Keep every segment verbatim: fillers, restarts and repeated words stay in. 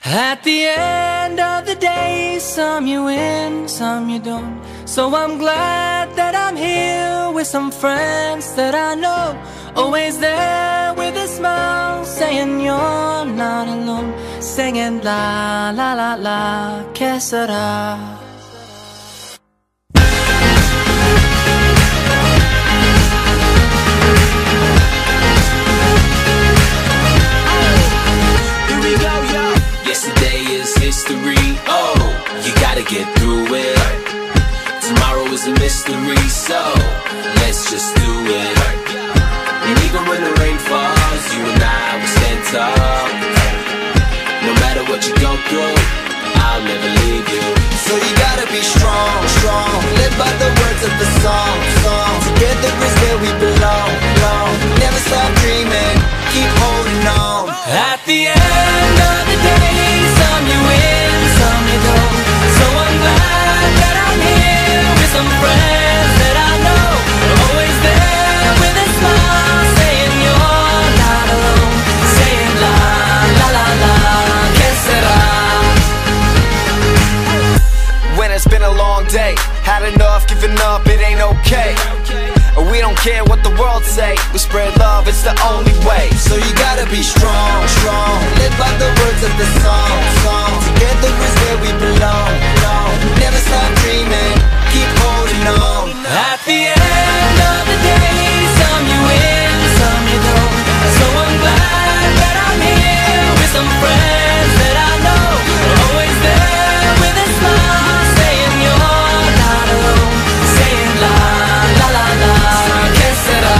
At the end of the day, some you win, some you don't. So I'm glad that I'm here with some friends that I know, always there with a smile, saying you're not alone, singing la la la la, que sera. Yesterday is history, oh, you gotta get through it. Tomorrow is a mystery, so let's just do it. And even when the rain falls, you and I will stand tall. No matter what you go through, I'll never leave you. So you gotta be strong, strong. Live by the words of the song, song. Together is where we belong, belong. Never stop dreaming, keep holding on. At the end of the day, some you win, some you don't. So I'm glad that I'm here with some friends that I know, always there with a smile, saying you're not alone, saying la la la la, que sera. When it's been a long day, had enough, giving up, it ain't okay. We don't care what the world say, we spread love, it's the only way. So you gotta be strong, strong. Live by the words of the song, song. Together is where we belong, belong. Never stop dreaming, keep holding on. At the end of the day, some you win, some you don't. So I'm glad that I'm here with some friends that I know, always there with a smile, saying you're not alone, saying la la la la, que sera.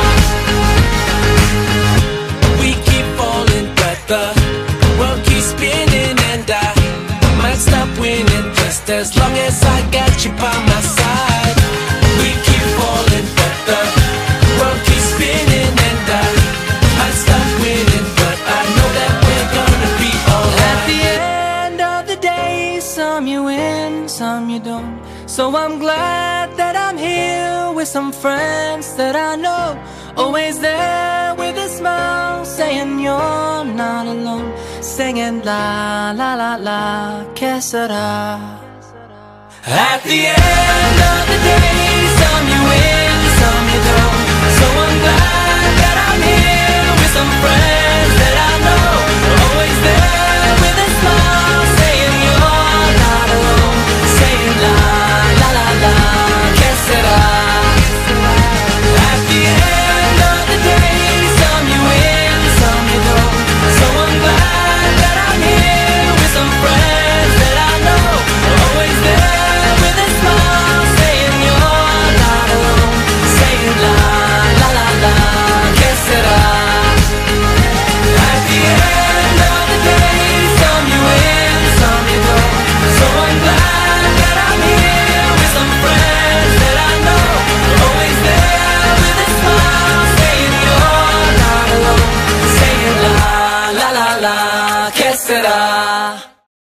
We keep falling, but the world keeps spinning, and I might stop winning just as long as I got you by my side. We keep falling, but the world keeps spinning, and I might stop winning, but I know that we're gonna be alright. At the end of the day, some you win, some you don't. So I'm glad that I'm here with some friends that I know, always there with a smile, saying you're not alone, singing la la la la, que sera. At the end of the day, some you win, some you don't. So I'm glad that I'm here with some friends that I know, always there